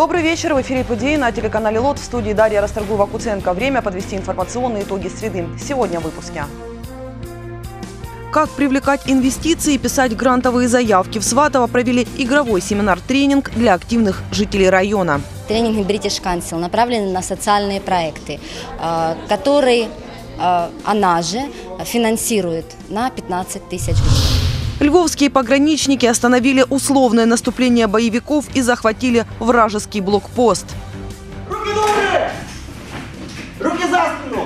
Добрый вечер. В эфире «Подии» на телеканале ЛОТ. В студии Дарья Расторгуева-Куценко. Время подвести информационные итоги среды. Сегодня в выпуске. Как привлекать инвестиции и писать грантовые заявки. В Сватово провели игровой семинар-тренинг для активных жителей района. Тренинги British Council направлены на социальные проекты, которые она же финансирует на 15 тысяч гривен. Львовские пограничники остановили условное наступление боевиков и захватили вражеский блокпост. Руки добрые! Руки за спину!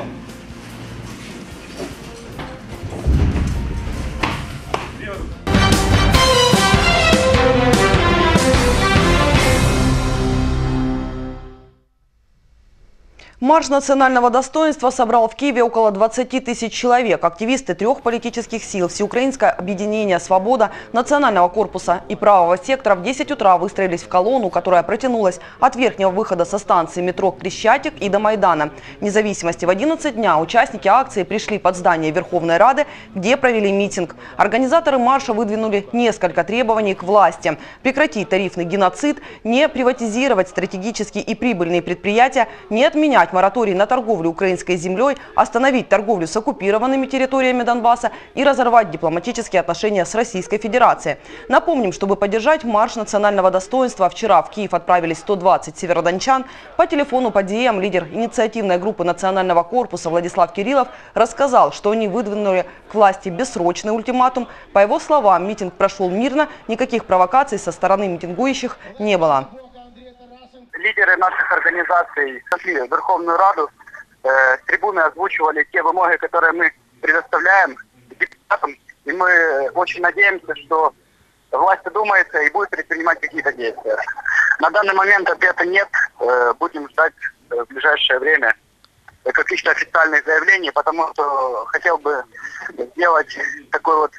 Марш национального достоинства собрал в Киеве около 20 тысяч человек. Активисты 3 политических сил, Всеукраинское объединение «Свобода», Национального корпуса и Правого сектора в 10 утра выстроились в колонну, которая протянулась от верхнего выхода со станции метро Крещатик и до Майдана. Независимости в 11 дня участники акции пришли под здание Верховной Рады, где провели митинг. Организаторы марша выдвинули несколько требований к власти. Прекратить тарифный геноцид, не приватизировать стратегические и прибыльные предприятия, не отменять мораторий на торговлю украинской землей, остановить торговлю с оккупированными территориями Донбасса и разорвать дипломатические отношения с Российской Федерацией. Напомним, чтобы поддержать марш национального достоинства, вчера в Киев отправились 120 северодончан. По телефону «Подиям» лидер инициативной группы Национального корпуса Владислав Кириллов рассказал, что они выдвинули к власти бессрочный ультиматум. По его словам, митинг прошел мирно, никаких провокаций со стороны митингующих не было. Лидеры наших организаций шли в Верховную Раду, с трибуны озвучивали те вымоги, которые мы предоставляем депутатам. И мы очень надеемся, что власть одумается и будет предпринимать какие-то действия. На данный момент ответа нет. Будем ждать в ближайшее время каких-то официальных заявлений, потому что хотел бы сделать такой вот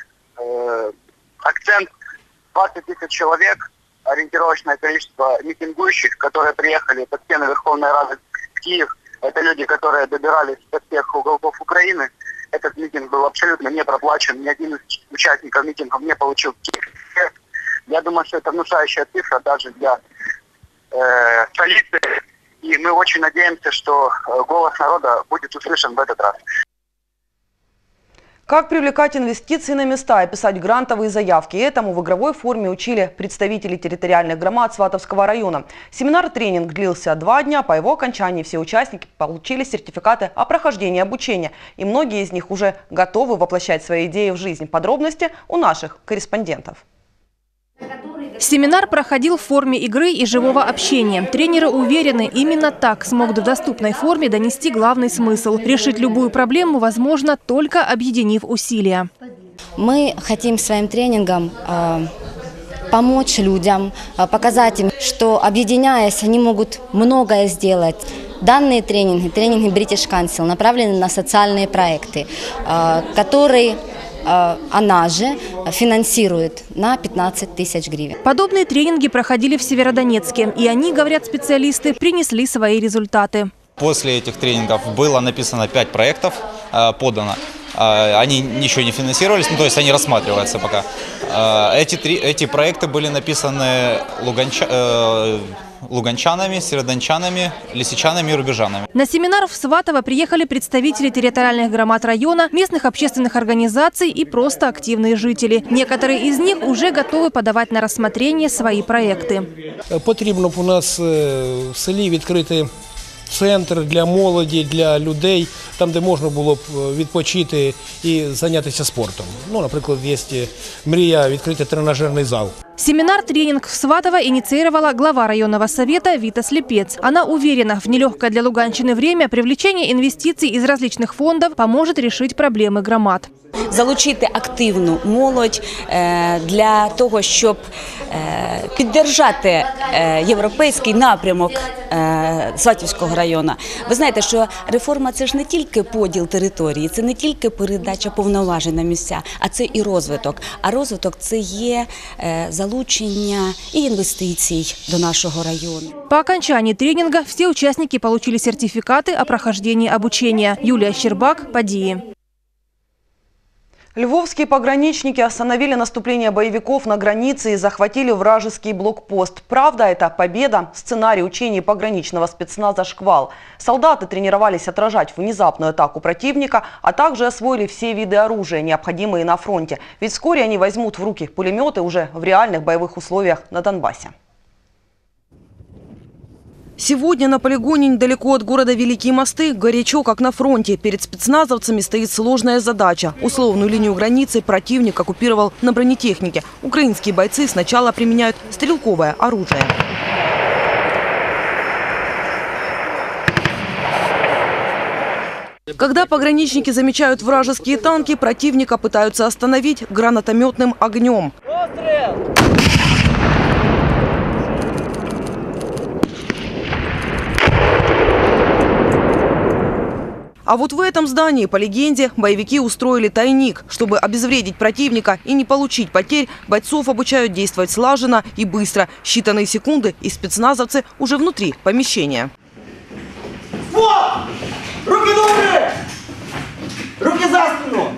акцент. 20 тысяч человек. Ориентировочное количество митингующих, которые приехали под стены Верховной Рады в Киев. Это люди, которые добирались со всех уголков Украины. Этот митинг был абсолютно не проплачен. Ни один из участников митингов не получил киев. Я думаю, что это внушающая цифра даже для столицы. И мы очень надеемся, что голос народа будет услышан в этот раз. Как привлекать инвестиции на места и писать грантовые заявки. Этому в игровой форме учили представители территориальных громад Сватовского района. Семинар-тренинг длился 2 дня. По его окончании все участники получили сертификаты о прохождении обучения. И многие из них уже готовы воплощать свои идеи в жизнь. Подробности у наших корреспондентов. Семинар проходил в форме игры и живого общения. Тренеры уверены, именно так смогут в доступной форме донести главный смысл. Решить любую проблему возможно, только объединив усилия. Мы хотим своим тренингом помочь людям, показать им, что, объединяясь, они могут многое сделать. Данные тренинги British Council направлены на социальные проекты, которые она же финансирует на 15 тысяч гривен. Подобные тренинги проходили в Северодонецке. И они, говорят специалисты, принесли свои результаты. После этих тренингов было написано 5 проектов, подано. Они ничего не финансировались, то есть они рассматриваются пока. Эти проекты были написаны луганчанами, северодончанами, лисичанами и рубежанами. На семинар в Сватово приехали представители территориальных громад района, местных общественных организаций и просто активные жители. Некоторые из них уже готовы подавать на рассмотрение свои проекты. Потрібно б у нас в селі відкрити центр для молоді, для людей, там, де можна було б відпочити і зайнятися спортом. Ну, наприклад, є мрія відкрити тренажерний зал. Семинар-тренинг в Сватово инициировала глава районного совета Вита Слепец. Она уверена, в нелегкое для Луганщины время привлечение инвестиций из различных фондов поможет решить проблемы громад. Залучити активну молодь для того, щоб підтримати європейський напрямок Сватівського району. Ви знаєте, що реформа – це ж не тільки поділ території, це не тільки передача повноважень на місця, а це і розвиток. А розвиток – це є залучення і інвестицій до нашого району. По окончании тренинга все участники получили сертификаты о прохождении обучения. Юлия Щербак, «Подии». Львовские пограничники остановили наступление боевиков на границе и захватили вражеский блокпост. Правда, это победа? Сценарий учений пограничного спецназа «Шквал». Солдаты тренировались отражать внезапную атаку противника, а также освоили все виды оружия, необходимые на фронте. Ведь вскоре они возьмут в руки пулеметы уже в реальных боевых условиях на Донбассе. Сегодня на полигоне недалеко от города Великие Мосты горячо, как на фронте. Перед спецназовцами стоит сложная задача. Условную линию границы противник оккупировал на бронетехнике. Украинские бойцы сначала применяют стрелковое оружие. Когда пограничники замечают вражеские танки, противника пытаются остановить гранатометным огнем. А вот в этом здании, по легенде, боевики устроили тайник. Чтобы обезвредить противника и не получить потерь, бойцов обучают действовать слаженно и быстро. Считанные секунды, и спецназовцы уже внутри помещения. Вот! Руки добрые! Руки за спину!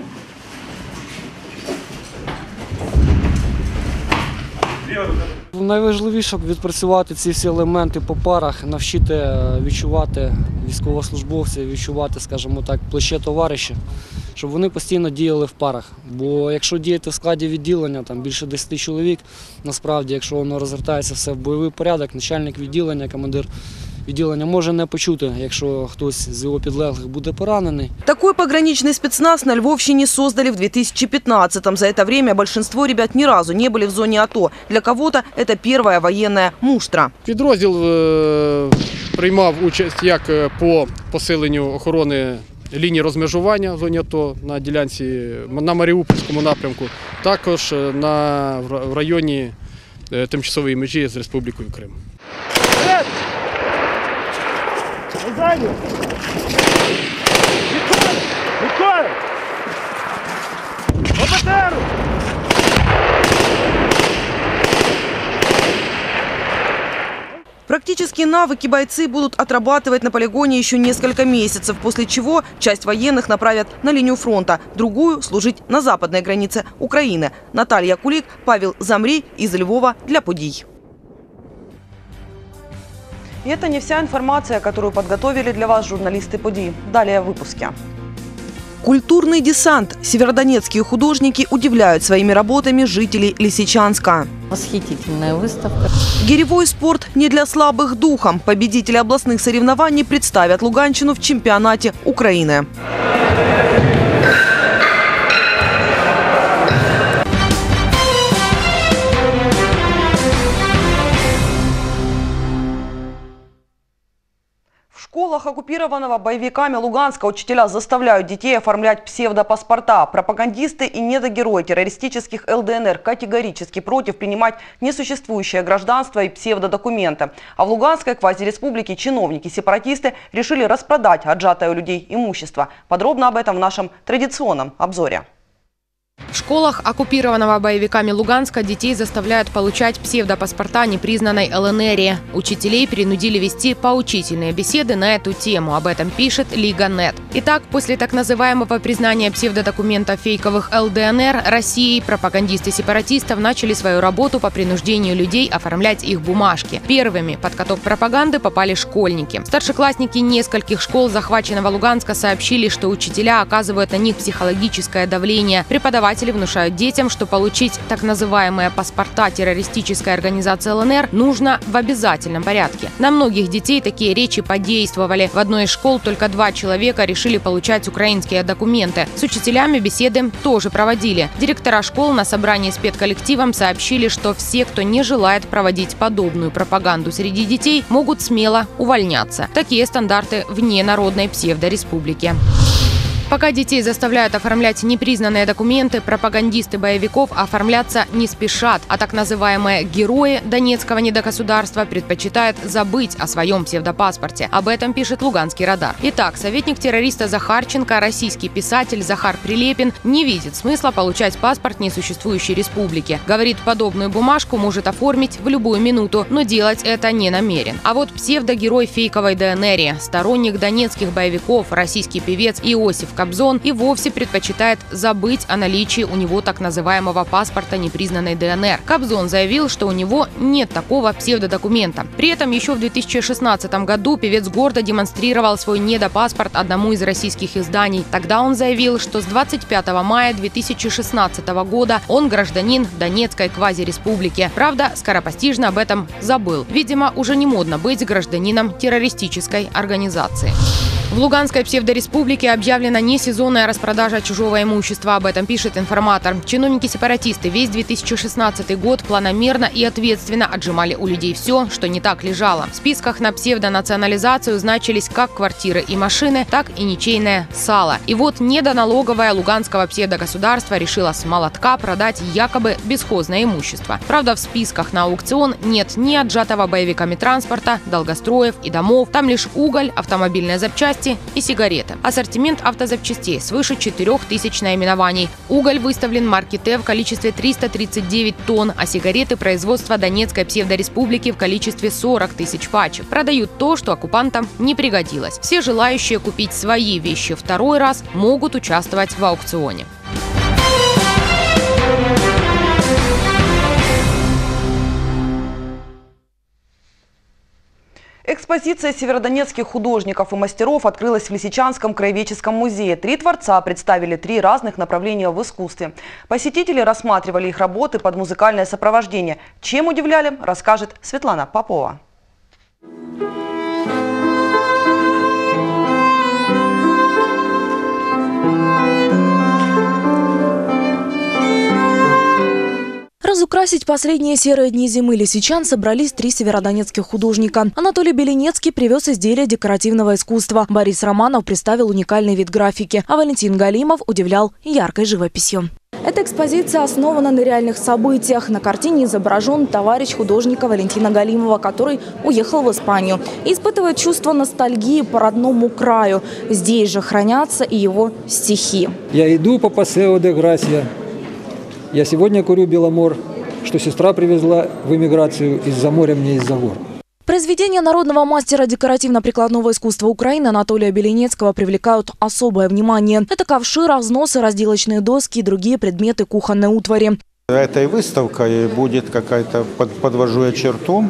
Найважливіше відпрацювати ці всі елементи по парах, навчити відчувати військовослужбовців, відчувати, скажімо так, плече товариша, щоб вони постійно діяли в парах. Бо якщо діяти в складі відділення, там більше 10 чоловік, насправді, якщо воно розгортається все в бойовий порядок, начальник відділення, командир відділення може не почути, якщо хтось з його підлеглих буде поранений. Такой пограничный спецназ на Львовщине создали в 2015-м. За это время большинство ребят ни разу не были в зоне АТО. Для кого-то это первая военная муштра. Підрозділ приймав участь як по посиленню охорони лінії розмежування в зоні АТО на ділянці на Маріупольському напрямку, також в районі тимчасової межі з Республікою Крим. Практические навыки бойцы будут отрабатывать на полигоне еще несколько месяцев, после чего часть военных направят на линию фронта, другую – служить на западной границе Украины. Наталья Кулик, Павел Замрий из Львова для «Подий». И это не вся информация, которую подготовили для вас журналисты «Подий». Далее в выпуске. Культурный десант. Северодонецкие художники удивляют своими работами жителей Лисичанска. Восхитительная выставка. Гиревой спорт не для слабых духом. Победители областных соревнований представят Луганщину в чемпионате Украины. В школах оккупированного боевиками Луганска учителя заставляют детей оформлять псевдопаспорта. Пропагандисты и недогерои террористических ЛДНР категорически против принимать несуществующее гражданство и псевдодокументы. А в Луганской квазиреспублике чиновники-сепаратисты решили распродать отжатое у людей имущество. Подробно об этом в нашем традиционном обзоре. В школах оккупированного боевиками Луганска детей заставляют получать псевдопаспорта непризнанной ЛНР. Учителей принудили вести поучительные беседы на эту тему. Об этом пишет Лига.нет. Итак, после так называемого признания псевдодокументов фейковых ЛДНР Россией, пропагандисты сепаратистов начали свою работу по принуждению людей оформлять их бумажки. Первыми под каток пропаганды попали школьники. Старшеклассники нескольких школ захваченного Луганска сообщили, что учителя оказывают на них психологическое давление. Преподаватели внушают детям, что получить так называемые паспорта террористической организации ЛНР нужно в обязательном порядке. На многих детей такие речи подействовали. В одной из школ только 2 человека решили получать украинские документы. С учителями беседы тоже проводили. Директора школ на собрании с педколлективом сообщили, что все, кто не желает проводить подобную пропаганду среди детей, могут смело увольняться. Такие стандарты в ненародной псевдореспублике. Пока детей заставляют оформлять непризнанные документы, пропагандисты боевиков оформляться не спешат, а так называемые герои Донецкого недогосударства предпочитают забыть о своем псевдопаспорте. Об этом пишет Луганский радар. Итак, советник террориста Захарченко, российский писатель Захар Прилепин, не видит смысла получать паспорт несуществующей республики. Говорит, подобную бумажку может оформить в любую минуту, но делать это не намерен. А вот псевдогерой фейковой ДНР, сторонник донецких боевиков, российский певец Иосиф Кобзон и вовсе предпочитает забыть о наличии у него так называемого паспорта непризнанной ДНР. Кобзон заявил, что у него нет такого псевдодокумента. При этом еще в 2016 году певец гордо демонстрировал свой недопаспорт одному из российских изданий. Тогда он заявил, что с 25 мая 2016 года он гражданин Донецкой квазиреспублики. Правда, скоропостижно об этом забыл. Видимо, уже не модно быть гражданином террористической организации. В Луганской псевдореспублике объявлена несезонная распродажа чужого имущества. Об этом пишет «Информатор». Чиновники-сепаратисты весь 2016 год планомерно и ответственно отжимали у людей все, что не так лежало. В списках на псевдонационализацию значились как квартиры и машины, так и ничейное сало. И вот недоналоговая луганского псевдогосударства решила с молотка продать якобы бесхозное имущество. Правда, в списках на аукцион нет ни отжатого боевиками транспорта, долгостроев и домов. Там лишь уголь, автомобильные запчасти и сигареты. Ассортимент автозапчастей свыше 4000 наименований. Уголь выставлен марки Т в количестве 339 тонн, а сигареты производства Донецкой псевдореспублики в количестве 40 тысяч пачек. Продают то, что оккупантам не пригодилось. Все желающие купить свои вещи второй раз могут участвовать в аукционе. Экспозиция северодонецких художников и мастеров открылась в Лисичанском краеведческом музее. 3 творца представили 3 разных направления в искусстве. Посетители рассматривали их работы под музыкальное сопровождение. Чем удивляли, расскажет Светлана Попова. Разукрасить последние серые дни зимы лисичан собрались 3 северодонецких художника. Анатолий Беленецкий привез изделия декоративного искусства. Борис Романов представил уникальный вид графики, а Валентин Галимов удивлял яркой живописью. Эта экспозиция основана на реальных событиях. На картине изображен товарищ художника Валентина Галимова, который уехал в Испанию и испытывает чувство ностальгии по родному краю. Здесь же хранятся и его стихи. Я иду по Пасео де Грасия. Я сегодня курю Беломор, что сестра привезла в эмиграцию из-за моря мне из-за гор. Произведения народного мастера декоративно-прикладного искусства Украины Анатолия Беленецкого привлекают особое внимание. Это ковши, разносы, разделочные доски и другие предметы кухонной утвари. Этой выставкой будет какая-то, подвожу я черту,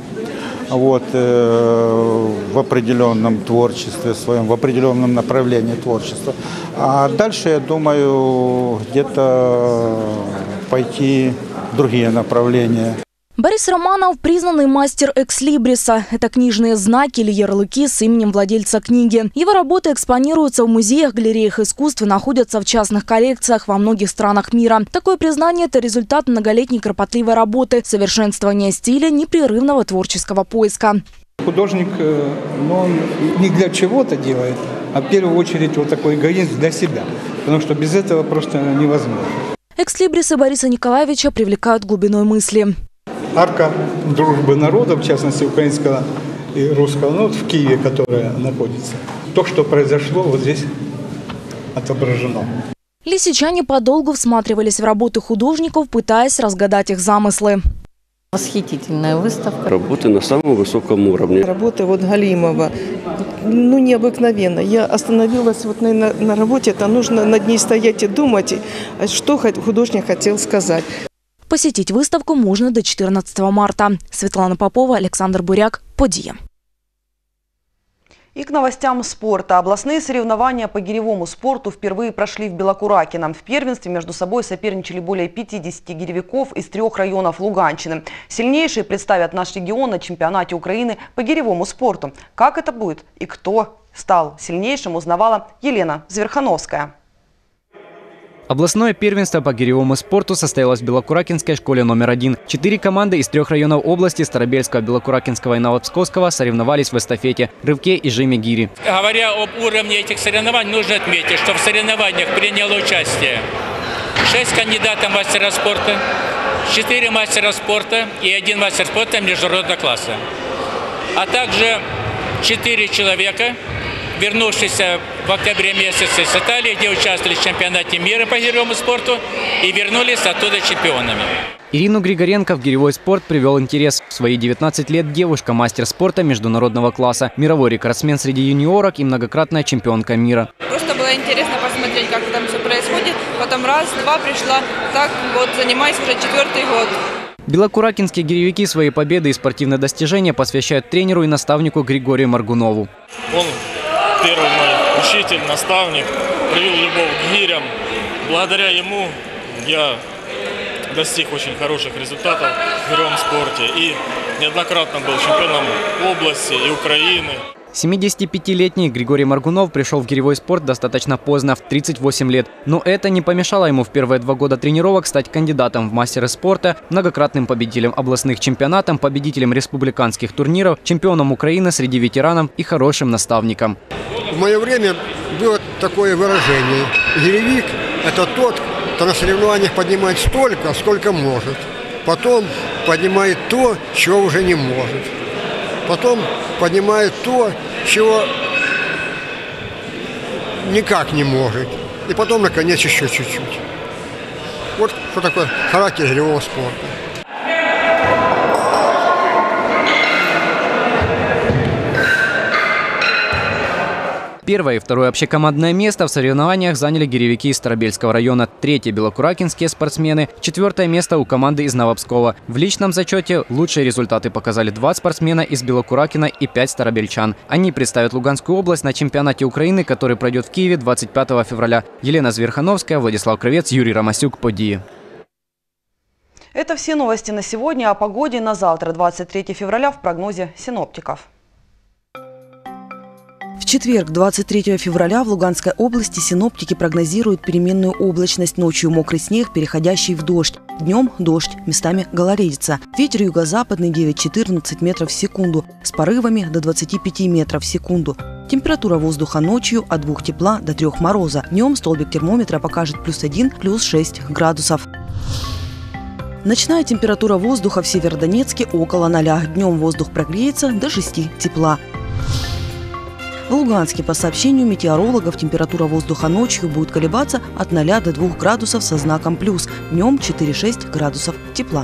в определенном творчестве своем, в определенном направлении творчества. А дальше, я думаю, где-то пойти в другие направления. Борис Романов – признанный мастер экслибриса. Это книжные знаки или ярлыки с именем владельца книги. Его работы экспонируются в музеях, галереях искусств и находятся в частных коллекциях во многих странах мира. Такое признание – это результат многолетней кропотливой работы, совершенствования стиля, непрерывного творческого поиска. Художник, он не для чего-то делает, а в первую очередь вот такой эгоизм для себя. Потому что без этого просто невозможно. Экслибрисы Бориса Николаевича привлекают глубиной мысли. Арка дружбы народов, в частности украинского и русского, в Киеве, которая находится. То, что произошло, вот здесь отображено. Лисичане подолгу всматривались в работы художников, пытаясь разгадать их замыслы. Восхитительная выставка. Работы на самом высоком уровне. Работы Галимова, необыкновенно. Я остановилась на работе, это нужно над ней стоять и думать, что художник хотел сказать. Посетить выставку можно до 14 марта. Светлана Попова, Александр Буряк, Подия. И к новостям спорта. Областные соревнования по гиревому спорту впервые прошли в Белокуракино. В первенстве между собой соперничали более 50 гиревиков из 3 районов Луганщины. Сильнейшие представят наш регион на чемпионате Украины по гиревому спорту. Как это будет и кто стал сильнейшим, узнавала Елена Зверхановская. Областное первенство по гиревому спорту состоялось в Белокуракинской школе номер 1. 4 команды из 3 районов области – Старобельского, Белокуракинского и Новопсковского – соревновались в эстафете, рывке и жиме гири. Говоря об уровне этих соревнований, нужно отметить, что в соревнованиях приняло участие 6 кандидатов в мастера спорта, 4 мастера спорта и 1 мастер спорта международного класса, а также 4 человека вернувшись в октябре месяце с Италии, где участвовали в чемпионате мира по гиревому спорту и вернулись оттуда чемпионами. Ирину Григоренко в гиревой спорт привел интерес. В свои 19 лет девушка – мастер спорта международного класса, мировой рекордсмен среди юниорок и многократная чемпионка мира. Просто было интересно посмотреть, как там все происходит. Потом раз-два пришла, так вот занимаюсь уже 4-й год. Белокуракинские гиревики свои победы и спортивные достижения посвящают тренеру и наставнику Григорию Маргунову. Он первый мой учитель, наставник, привил любовь к гирям. Благодаря ему я достиг очень хороших результатов в гиревом спорте и неоднократно был чемпионом области и Украины. 75-летний Григорий Маргунов пришел в гиревой спорт достаточно поздно, в 38 лет. Но это не помешало ему в первые 2 года тренировок стать кандидатом в мастеры спорта, многократным победителем областных чемпионатов, победителем республиканских турниров, чемпионом Украины среди ветеранов и хорошим наставником. В мое время было такое выражение: гиревик – это тот, кто на соревнованиях поднимает столько, сколько может. Потом поднимает то, чего уже не может. Потом поднимает то, чего никак не может. И потом, наконец, еще чуть-чуть. Вот что такое характер гиревого спорта. Первое и второе общекомандное место в соревнованиях заняли гиревики из Старобельского района, третье – белокуракинские спортсмены, 4-е место у команды из Новопскова. В личном зачете лучшие результаты показали 2 спортсмена из Белокуракина и 5 старобельчан. Они представят Луганскую область на чемпионате Украины, который пройдет в Киеве 25 февраля. Елена Зверхановская, Владислав Кравец, Юрий Ромасюк, Подии. Это все новости на сегодня. О погоде на завтра, 23 февраля, в прогнозе синоптиков. В четверг, 23 февраля, в Луганской области синоптики прогнозируют переменную облачность, ночью мокрый снег, переходящий в дождь. Днем дождь, местами гололедица. Ветер юго-западный 9-14 метров в секунду, с порывами до 25 метров в секунду. Температура воздуха ночью от 2 тепла до 3 мороза. Днем столбик термометра покажет +1, +6 градусов. Ночная температура воздуха в Северодонецке около 0. Днем воздух прогреется до 6 тепла. В Луганске, по сообщению метеорологов, температура воздуха ночью будет колебаться от 0 до 2 градусов со знаком плюс. Днем 4-6 градусов тепла.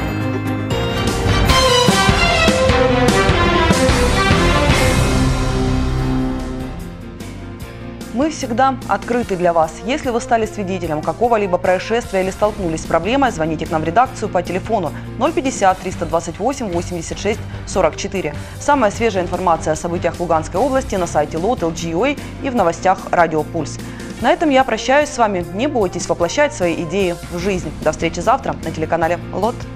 Мы всегда открыты для вас. Если вы стали свидетелем какого-либо происшествия или столкнулись с проблемой, звоните к нам в редакцию по телефону 050 328 86 44. Самая свежая информация о событиях в Луганской области на сайте LOT.LG.UA и в новостях Радио Пульс. На этом я прощаюсь с вами. Не бойтесь воплощать свои идеи в жизнь. До встречи завтра на телеканале ЛОТ.